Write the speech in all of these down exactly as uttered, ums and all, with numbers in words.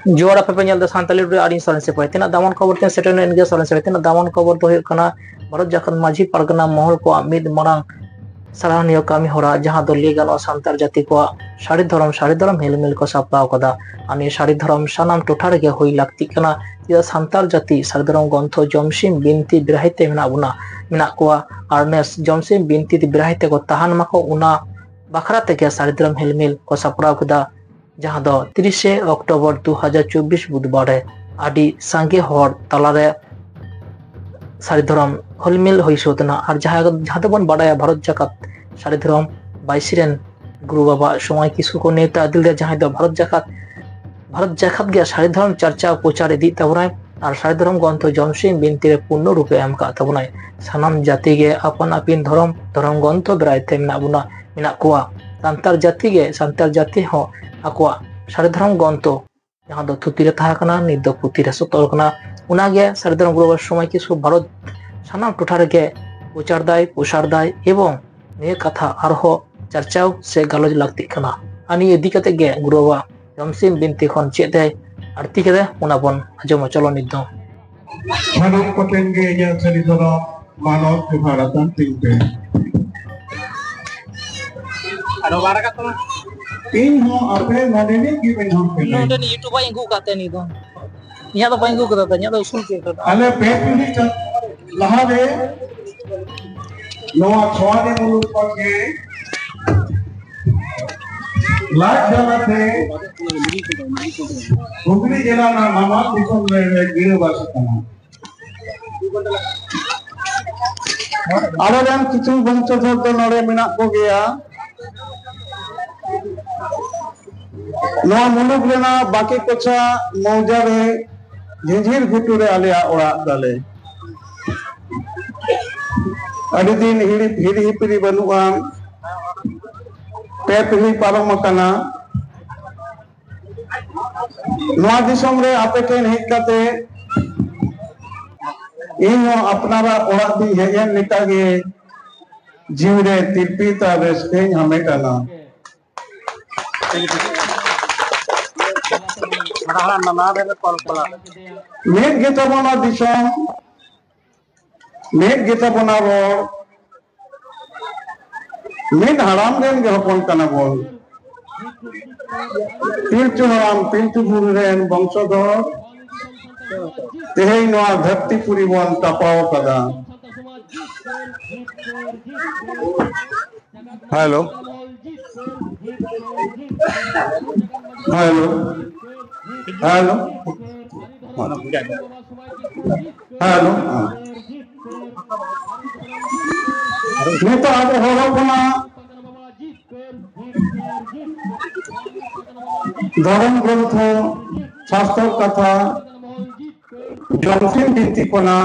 जोड़ा पे पेल द सानताली आड़ी सोरेन से पे तिना दामन खबर ते सेटन इनगे सोरेन से तिना दामन खबर तो हुयना भारत जाखन माझी पारगना महल को मिद मारांग सराहनीय कामी होरा जहां दो ले गानो सानताल जाति को साड़ी धर्म साड़ी धर्म हेलमेल को सापड़ाव कदा आनी साड़ी धर्म सानाम टोठा रे हुई लागती कना या सानताल जाति साड़ी धर्म ग्रंथ जमसिम बिनती बिराहिते मेना बुना मेना कोआ आरनेस जमसिम बिनती बिराहिते को तहान माको उना बखरा तेगे साड़ी धर्म हेलमेल को सापड़ाव कदा जहां दो तीस अक्टोबर दो हज़ार चौबीस बुधवार आदि सांगे हर तलारे साड़ी धर्म हेलमेल हुई सोतना और जहां जहां तो बन बाडाया भारत जाकात साड़ी धर्म बाईसिरेन गुरु बाबा समय किसु को नेता दिल जहां दो भारत जाकात भारत जाकात गया साड़ी धर्म चर्चा प्रचार इदी तबनाय और साड़ी धर्म ग्रंथ जमसिम बिनती रे पूर्ण रूपे एम का तबनाय सानाम जाति गे अपन आपिन धर्म धर्म ग्रंथ बिरायते मेना बुना मेना कोआ सानताल जाति गे सानताल जाति हो आकुआ साड़ी धर्म ग्रंथ जहां दो थुती रे थाकना नित दो पुती रे सतल कना उनागे साड़ी धर्म गुरु समय किसु भारत सानाम टोठा रे गे प्रचार दाय प्रसार दाय एवं ने कथा आरहो चर्चाव से गलोज लगती कना आनी इदी कते गे गुरु बाबा जमसिम बिनती खन चेत है आरती के उना बन आजम चलो नित दो सानाम कोटेन गे या साड़ी धर्म मानव के भारतन तिंते आरो बारा का इन हो आपे नोडेनी की बन हम पे नोडेनी यूट्यूब आई गु काते नी दो या तो बाई गु करता या तो सुन के करता अले पेपनी लहा रे नोआ छवाने मुलुक पगे लाख जला थे हुगली जिला ना मामा दिसम रे गिरे बासतना आलोरन किछु वंशधर तो नडे मेना को गया नोआ मुलुक रेना बाकी कोचा मौजा रे झिझिर घुटू रे आले ओड़ा दाले अड़ी दिन हिड़ी हिड़ी हिपरी बनुआ पे पिली पारम मकाना नोआ दिसम रे आपे केन हेज काते इन अपनारा ओड़ा दी हेजन नितागे जीव रे तिरपीता रेस्के हमेटाना मेट गेता बना दिसम मेट गेता बना रोड मेट हराम रेन गे हपन कना बोल पिलचु हराम पिलचु बुरु रेन वंशधर तेहेई नोआ धरती पुरी बन तपाव कदा हेलो हेलो हेलो हेलो मैं तो आगे हो रहा हूँ ना धर्म ग्रंथ शास्त्र कथा जमसिम बिनती कोना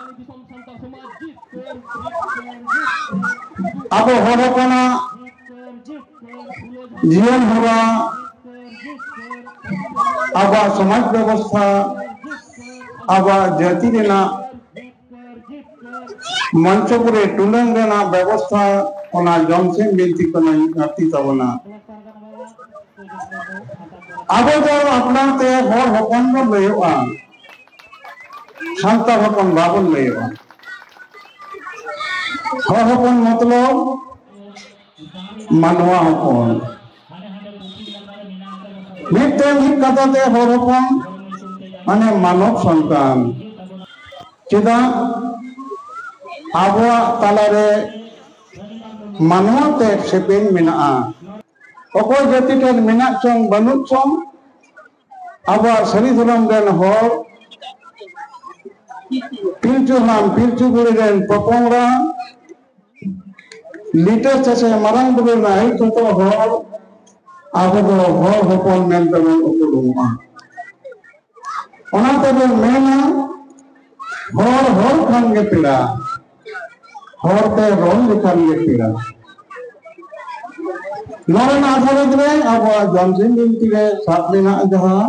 अब हो रहा हूँ ना जीवन हुआ अब समाज व्यवस्था अब जाति रेना मंचपुरे टुलंग रेना व्यवस्था ओना जमसिम बिनती को नहीं आती तबना अब जो अपना ते हर हपन बन लेवा शांता हपन बाबन लेवा हर हपन मतलब मानवा हपन मिते मित कथा ते हर हपन माने मानव संतान चेदा आबवा तालारे मानवा ते सेपेन मेना अकोय जाति टेन मेना चों बनु चों आबवा सरी धरम देन हर पिलचु नाम पिलचु गुड़ी रेन पपोंगरा लीटर चसे मरंग बुरे ना ही तो हर आबो दो हर हपन मेन तबन उकुलुमा ओना तबे मेना हर हर खान गे पिड़ा हर ते रोल लिखान गे पिड़ा नोरन आधारित रे अब जमसिम बिनती रे साथ लेना जहां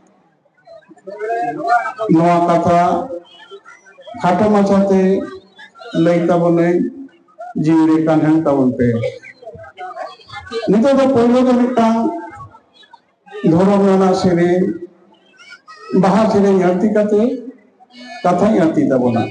नोआ कथा खाटो माछाते लैता बने जीवरे कान्हन ताबन पे नितो तो पहले तो मिटांग धर्म नाना सेरे बाहा सेरें आरती करते कथा आरती तबना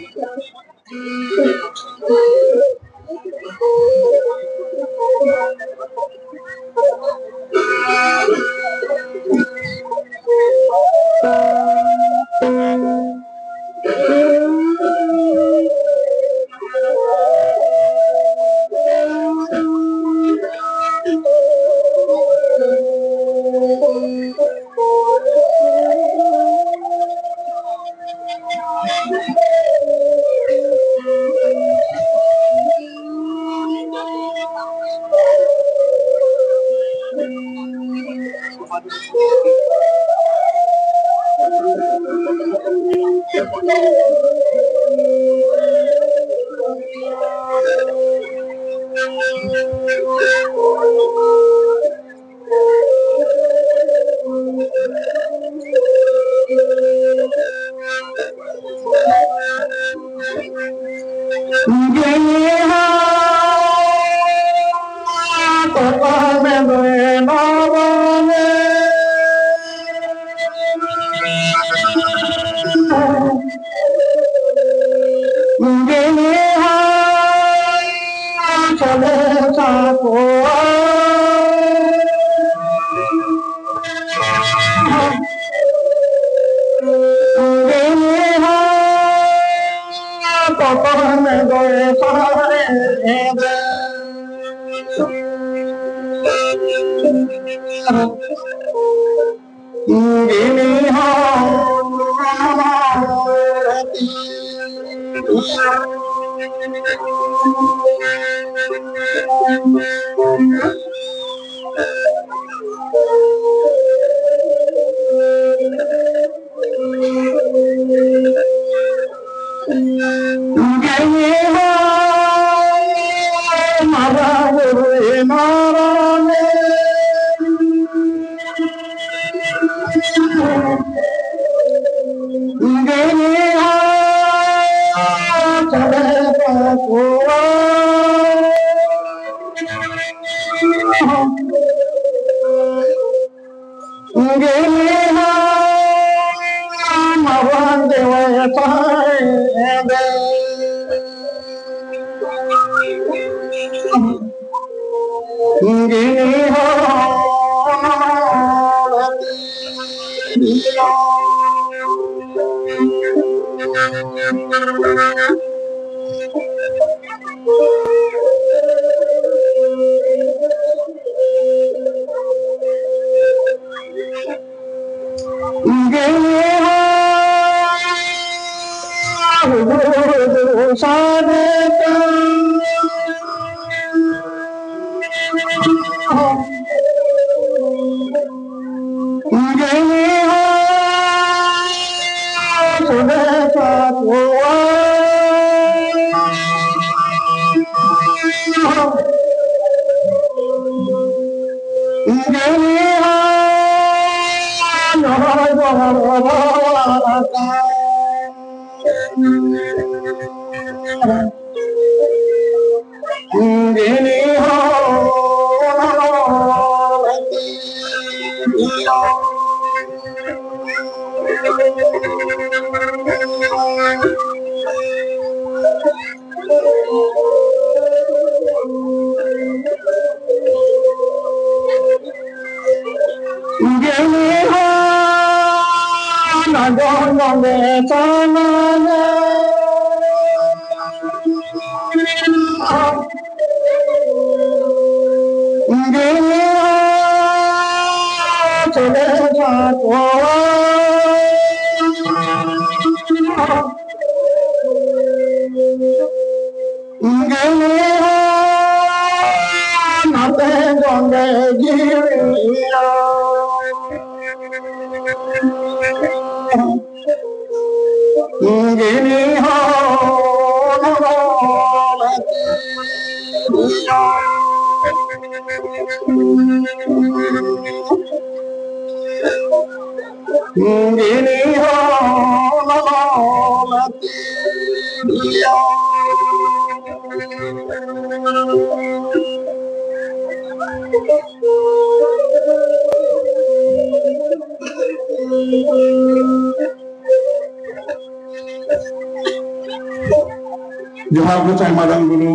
जोहार गोसाई मारांग गुरु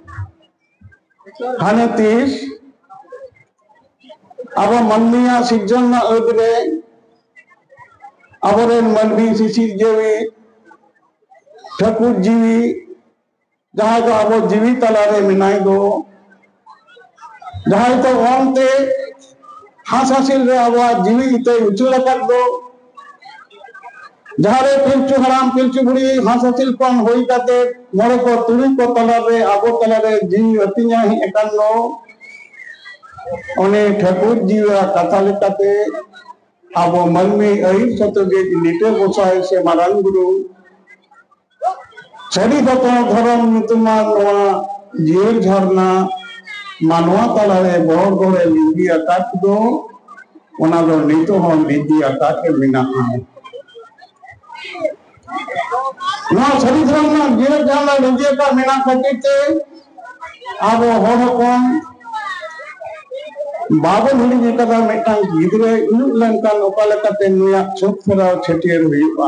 हाने तीस अब मनमिया सिर्जन ना अदरे अबरेन मनमी सिसिर जेवी ठाकुर जीवी जहाँ को अब जीवी तलारे मिनाई दो जहाँ तो ओंते हासासिल रे अब जीवी इते उचुला कर दो जहाँ रे पिलचु हराम पिलचु बुढ़ी हासासिल कौन होई काते मोरे को तुरी को तलारे अब तलारे जीवी अतिन्या ही एकान्नो ओने ठाकुर जीवा कथा लेकाते अब मनमी अहिर सतगे नीते गोसाई से मारांग गुरु सरी बतो धर्म नितुमा नवा जीव झरना मानवा तलारे बहुत बड़े लिंगी अकाट दो ओना दो नीतो हम लिंगी अकाट के बिना आए ना सरी धर्म ना जीव झरना लिंगी का बिना खटीते अब होड़ कौन बाबन हुली जी कदा मेटांग गिदरे इनु लंकान ओकाले कते नुया छुप फेराव छेटियर हुईबा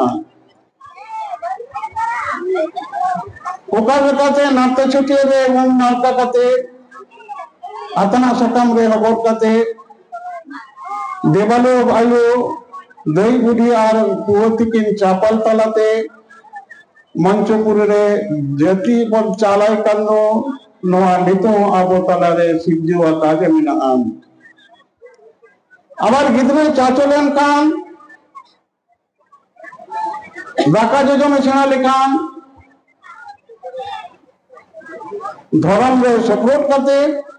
ओकाले कते नाते छेटियर रे उन नाता कते अतना सकम रे हबोट कते देवालो आयो दई बुढ़ी और कुवती किन चापल तलाते मंचपुर रे जति पर चालाय कन्नो नोआ नितो आबो तलारे सिज्जु अकागे मिना आम आबार गिद्रे चाचोलेन कान दाका जोजोने सेना लेकान धर्म रे सपोर्ट करते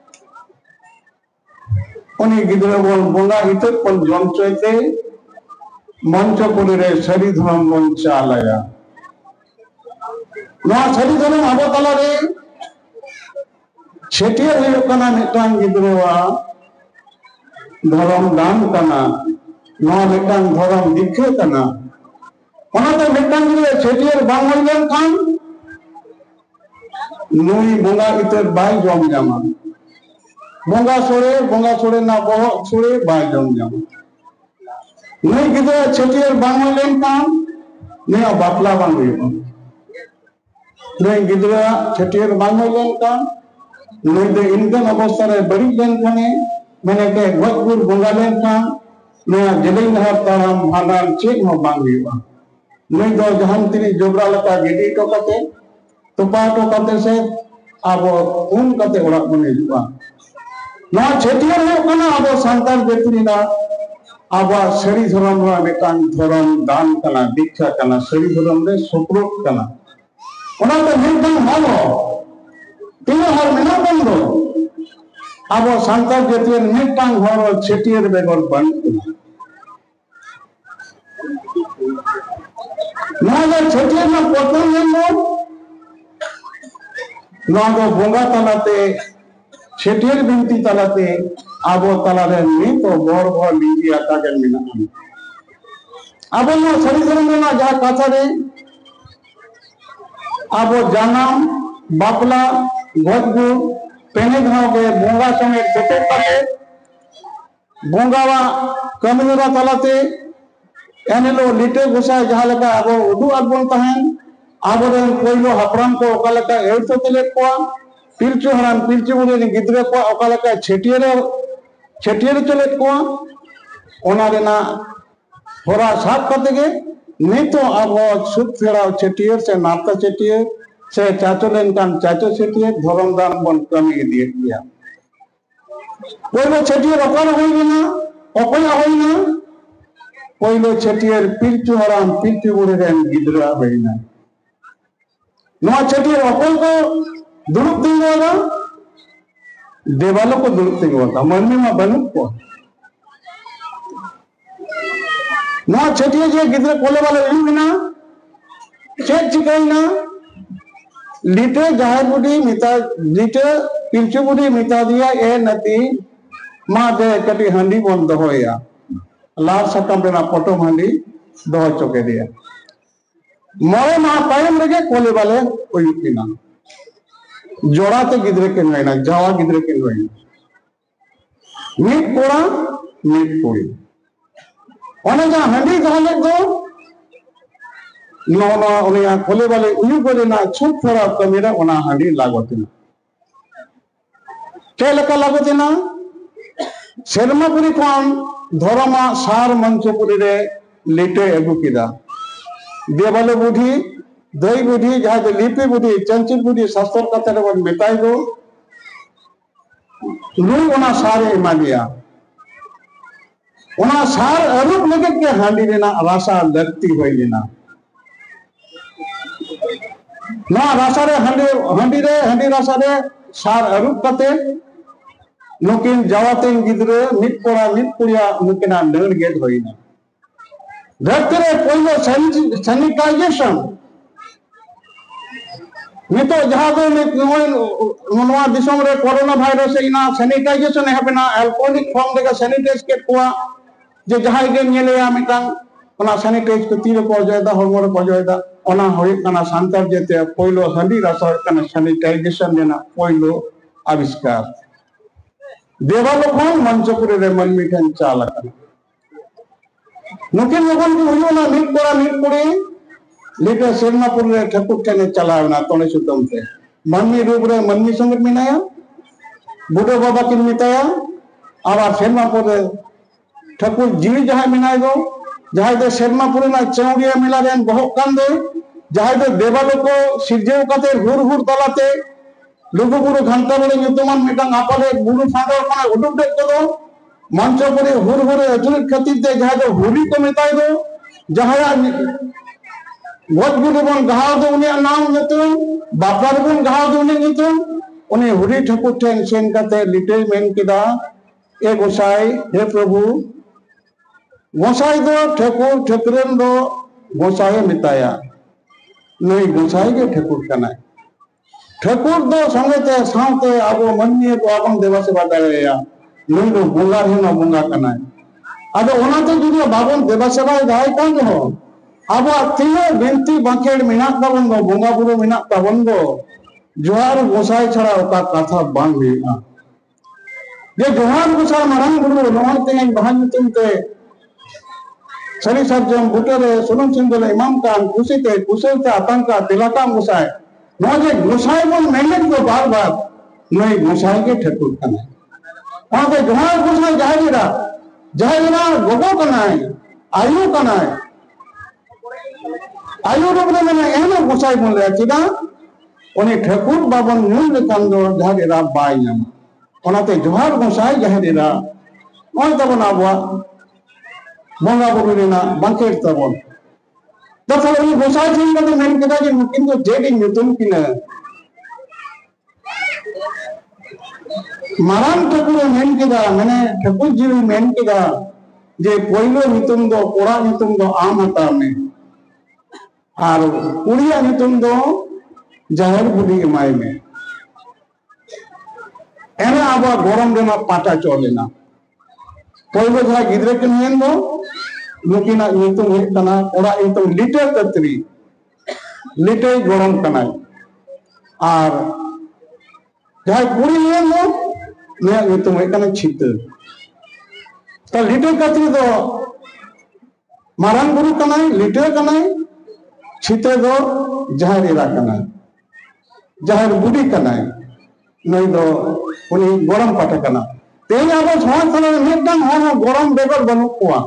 उन्हीं गिद्रे बोल बोंगा इतर पर जम चोइते मंचपुर रे सरी धर्म बोल चालाया ना सरी धर्म आबो तलारे छेटियर हुयो कना मिटांग गिद्रेवा धर्म दान कना ना मिटांग धर्म दिखे कना ओनाते मिटांग रे छेटियर बांग होइलेन खान नुई बोंगा इतर बाय जम जामा बोंगा सोरे बोंगा सोरे ना बोहो सोरे बाय जम जामा नुई गिद्रे छेटियर बांग होइलेन खान नेया बापला बांग होइबा नुई गिद्रे छेटियर बांग होइलेन खान नुई दे इनकन अवस्था रे बड़ी लेन खाने मैंने के गजपुर बोंगा लेन खान नया जलेन हर ताराम भांडार चेक हो बांग हुईबा नुई दो जहां तिनी जोबरा लका गिडी तो कते तुपा तो कते से अब उन कते ओड़ा बने जुआ ना छेटियर हो कना अब संतान बेतरी ना अब सरी धर्म रा मेकान धर्म दान कना दीक्षा कना सरी धर्म रे सुप्रोत कना ओना तो मिलतन हालो तीनों हर मिना बंदो अब संतान जतियर मिलतन हर छेटियर बेगर बन ना जो छेटियर ना प्रथम जन्म ना दो बोंगा तलाते छेटियर बिनती तलाते आबो तलारे मी तो बोर बोर लीजी आता के मिना आबो ना सरी धर्म ना जा कथा रे आबो जानम बापला गजगु पेने धाव के बोंगा संगे सेटे पाते बोंगावा कमजोरा तलाते एनेलो लिटे गोसाई जहां लगा आबो उदु आबोन तहन आबो रे कोइलो हपराम को ओकालका एरतो तले को पिलचु हराम पिलचु बुरे गिद्रे को ओकालका छेटियर छेटियर चले को ओना रेना होरा साफ करते के नितो आबो सुत फेराव छेटियर से नाता छेटियर से चाचो लेन कान चाचो छेटियर धर्म दान बन कमी दिए किया कोइलो छेटियर ओकर होइना ओकया होइना कोइलो छेटियर पिलचु हराम पिलचु बुरे रेन गिद्रा होइना नवा छेटियर ओकल को दुरुप दिंगोगा देवालों को दुरुप दिंगोगा मन में मा बनू को नवा छेटियर जे गिद्रे कोले वाले इना चेक चिकैना लिटे जाहे बुढ़ी मिता लिटे पिलचु बुढ़ी मिता दिया ए नती माँ दे कटी हंडी बन दोया लाल सकम रेना फोटो हंडी दो चुके दिया मोरे माँ पायम लगे कोले वाले कोई पिना जोड़ाते गिद्रे के नैना जावा गिद्रे के नैना मीट कोड़ा मीट कोड़ी ओने जहाँ हंडी जहाँ दो नौना उन्हें खोले वाले उन्हीं को देना छुप थोड़ा कमीरा उना हंडी लागोते ना क्या लगा लागोते ना सेरमापुरी कौन धर्मा सार मंचपुरी रे लेटे अगु किदा देवाले बुढ़ी दई बुढ़ी जहाँ जो लिपि बुढ़ी चंचल बुढ़ी शास्त्र कथा रे बन बेताई दो लुई उना सारे इमा दिया उना सार अरूप लगे के हांडी देना रासा लगती हुई लेना ना रासा रे हांडी हांडी रे हांडी रासा रे सार अरूप कते नुकिन जावातेन गिद्रे मिट कोड़ा मिट कुड़िया नुकिना नर गेट होइना धरती रे पहले सैनिटाइजेशन नितो जहां दो मनवा दिसम रे कोरोना वायरस इना सैनिटाइजेशन हेबेना अल्कोहलिक फॉर्म देगा सैनिटाइज के कोआ जे जहां गे नेलेया मिटांग ओना सैनिटाइज को तीर को जायदा हरमो रे को जायदा ओना होय कना सांतर जेते पहलो हंडी रसा कना सैनिटाइजेशन देना पहलो आविष्कार देवालो को मंचपुरी रे मन मिठन चालक नुकिन लोगन को हुयोना मिट कोरा मिट कुड़ी लेटे सेरमापुर रे ठकुर ठने चलावना तोने सुतम ते मन्नी रूप रे मन्नी संग मिनाया बुडो बाबा किन मिताया आवा सेरमापुर रे ठकुर जीवी जहां मिनाय दो जहां दे सेरमापुर ना चौड़िया मिला रेन बहुत कान दे जहां दे देवालो को सिरजेव कते हुर हुर तलाते लुगु बुरु घंटा बड़े युतमान मिटांग आपाले बुरु फांडो कना उडुक देख दो मंचपुरी हुर हुर अजुलित खतिर दे जहां दे हुरी को मिताय दो जहां गोद गुरु बन गहाव दो उन्हें नाम नितुम बापर बन गहाव दो उन्हें नितुम उन्हें हुरी ठकुर ठेन सेन कते लिटे मेन किदा ए गोसाई हे प्रभु गोसाई दो ठकुर ठकुरन दो गोसाई मिताया नहीं गोसाई के ठकुर कना ठकुर दो संगते सावते आबो मन्नी को आबन देवा से बादाया नहीं दो बोंगा है ना बोंगा कना आदो ओनाते जुदी बाबन देवा सेवा दाय कान हो अब तीनों बिनती बांकेड़ मिना ताबन दो बोंगा बुरु मिना ताबन दो जोहार गोसाई छड़ा ओका कथा बांग हुईना ये जोहार गोसाई मारंग बुरु नोहन तेन बहन तुमते सरी सरजम बुटरे सुनम सिंदले इमाम कान कुसिते कुसलते आतंका तिलका गोसाई नोजे गोसाई बन मेहनत को बार बार नहीं गोसाई के ठकुर कना वहां पे जोहार गोसाई जहाजीरा जहाजीरा गोगो कना आयु कना आयु रूप में मैंने एनो गोसाई बोल रहा चिदा उन्हें ठकुर बाबन न्यून लेकान दो जहाजीरा बाय नाम ओनाते जोहार गोसाई जहाजीरा ओन तबन आबवा बोंगा बुरु रेना बांकेर तबन दफा उनी गोसाई थिन कते मेन केदा जे मुकिन को जेडी न्यूतन किना मारान ठकुर मेन केदा माने ठकुर जीवी मेन केदा जे पहिलो न्यूतन दो कोड़ा न्यूतन दो आम हता में और कुड़िया न्यूतन दो जाहिर बुढ़ी इमाई में एना आबा गरम रेमा पाटा चोलेना पहिलो जहा गिद्रे के नियन दो नुकिना न्यूतन हे कना कोड़ा न्यूतन लिटर तत्री लिटर गरम कना और जहा कुड़ी नियन दो ने न्यूतन हे कना छित तो लिटर तत्री दो मारान गुरु कना लिटर कना छिते दो जहारीरा कना जहार बुढ़ी कना नहीं दो उनी गरम पाटा कना तेज आबो समाज तले मिटन हो गरम बेगर बनु कोआ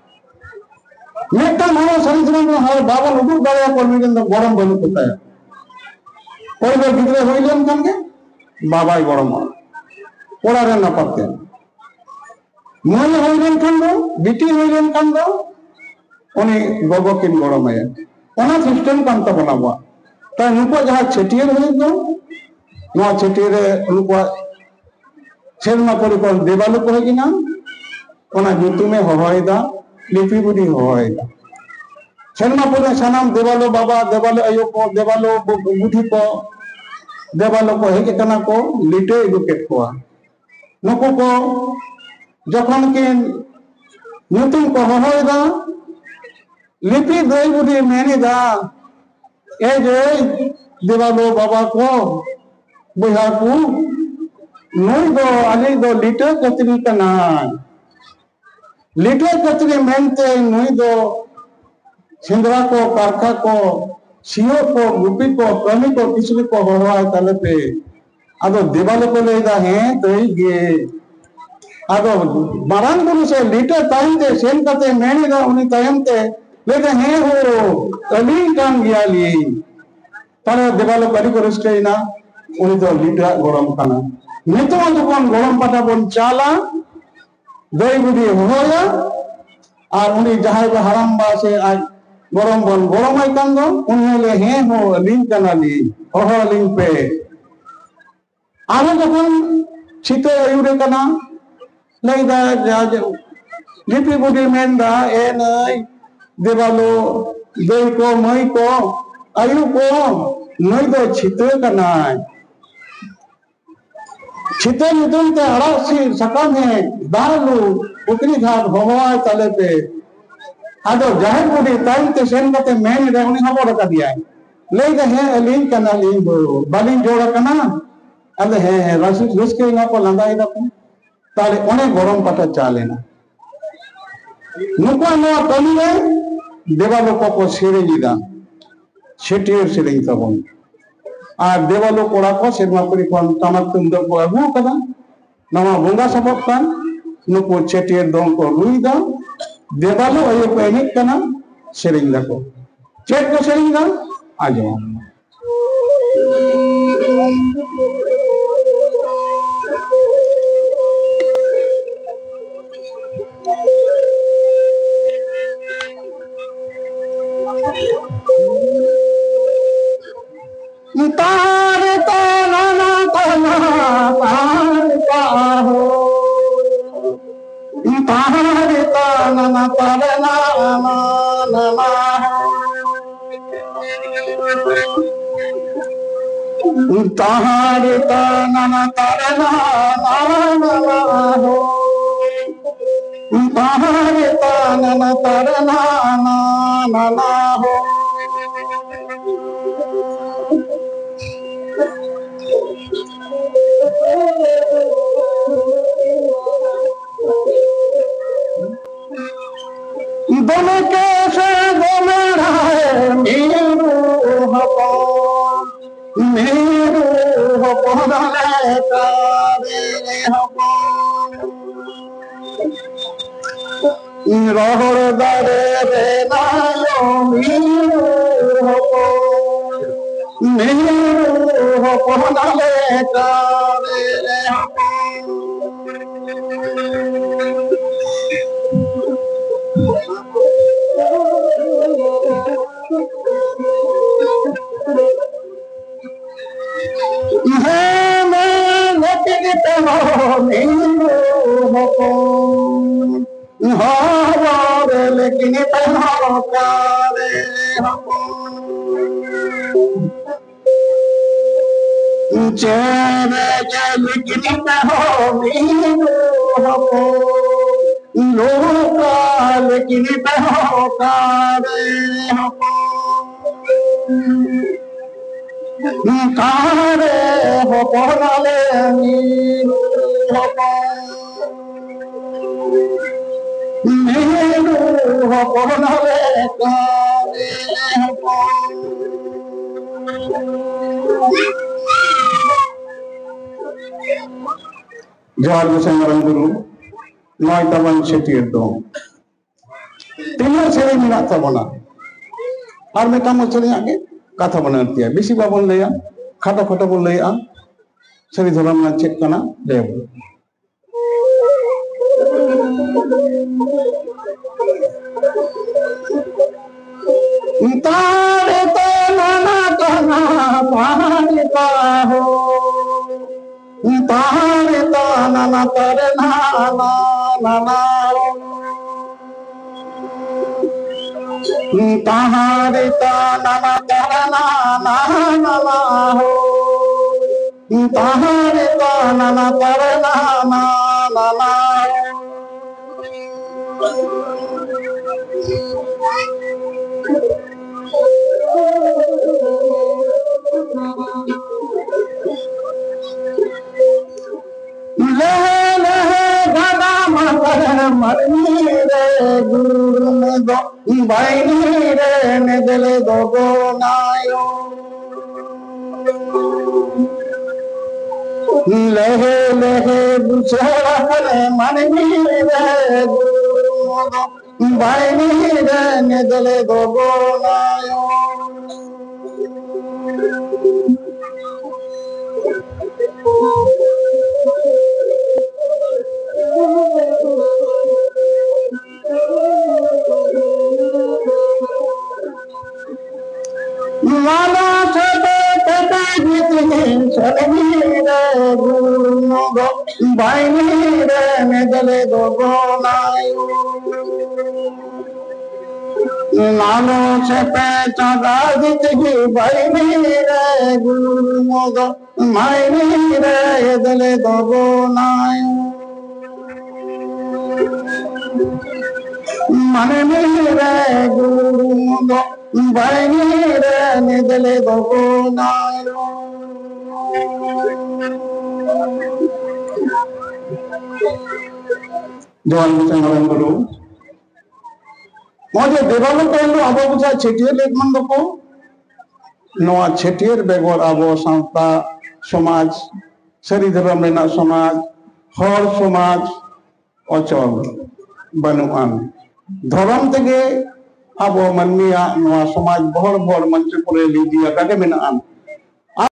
मिटन हो सरिसम में हो बाबन उडुक दाया को मिटन दो गरम बनु कोता कोई दो गिद्रे होइलेन कांगे बाबाई गरम कोड़ा रे न पत्ते मोय होइलेन कान दो बिटी होइलेन कान दो उनी गोगो किन गरम है ओना सिस्टम कान तो बनावा ता नुको जहा छटियर होई दो नो छटियर नुको सेरमा परि को देवालो को हेगिना ओना जुतु में होयदा लिपि बुडी होयदा सेरमा परि सनाम देवालो बाबा देवालो अयो को देवालो बुढ़ी को देवालो को हेगे कना को लिटे एडुकेट को नुको को जखन के नुतुम को होयदा लिपि दई बुढ़ी मेनिदा ए जे देवालो बाबा को बुढ़ा को नई दो अली दो लिटर कतरी कना लिटे कतरी मेनते नुई दो सेंद्रा को कारखा को सियो को गुपी को कमी को किसी को होवाय तले पे आदो देवाले को लेदा है तई गे आदो मारांग बुरु से लिटे टाइम ते सेन कते मेनी दा उनी टाइम ते लेदा है हो अलीन कान गियाली तारे देवाले करी को रिस्केना उनी तो लिटा गरम खाना नितो जखन गरम पाटा बन चाला दई बुदी होया और उनी जहां को हराम बा से आज गरम बन गरम आई कान दो उनले हे हो लिंक कनाली हो लिंक पे आरो जखन छिते आयुरे कना लेदा जाज लिपि बुदी मेंदा ए नई देवालो दई को मई को आयु को नई दो छिते कना छिते नितुन ते अड़ासी सकम है दालू उतनी घाट भगवान तले पे आदो जाहिर बुदी टाइम ते सेन कते मेन रे उनी खबर का दिया ले दे है अलिन कना लिन बो बालिन जोड़ा कना अले है रस रसके ना को लंदा इदा को ताले ओने गरम पाटा चालेना नुको नो कमी है देवालो को सेरे जिदा छेटियर सेरे तबन और देवालो कोड़ा को सेरमा करी कोन तमक तुंदर को अगु कदा नवा बोंगा सबक कान नुको छेटियर दों को रुईदा देवालो अयो को एनिक कना सेरिंग दको चेट को सेरिंग दा आजो तार ताना ना ताना तार का हो तार ताना ना तार ना ना ना तार ताना ना तार ना ना ना हो तार ताना ना तार ना ना ना हो दोनों कैसे दोमेरा है मेरू हपो मेरू हपो डाले तारे हपो रोहर दारे रे नायो मेरू हपो मेरू हपो डाले तारे हपो लेकिन चेरे लेकिन लोका लेकिन कारे हो बोलाले मीरू हो मीरू हो बोलाले कारे हो जवाब गुरु गुरु नॉय तबन छेटियर दो तीनों सेरे मिला तबना और मैं काम चले आगे कथा बनाती है बेसी बाबन लैया खाटा खाटा बोल लैया सभी धर्म ना चेक करना ले तारे तो नाना कहना पानी का हो तारे तो नाना तारे नाना नाना तारे तो नाना तारे नाना नाना हो तारे तो नाना तारे नाना नाना ले ले गदा मर मरनी बाइनी रे नेदले दोगोनायो लहे लहे बुझारे मनमी रे बाइनी रे नेदले दोगोनायो माला छबे तता जितने चलनी रे गुरुमोगो बाइनी रे नेदले दोगोनायो नानो छबे तता जितने बाइनी रे गुरुमोगो बाइनी रे नेदले दोगोनायो मने मेरे गुरुमोगो बाइनी रे नेदले दोगोनायो Doan Changran Guru Moje development abo buja chetier lekman doko noa chetier begor abo santa somaj sari dharam rena somaj hor somaj ochol banuan dharam tege abo manmiya noa somaj bohor bohor manche pore lidia kage menaan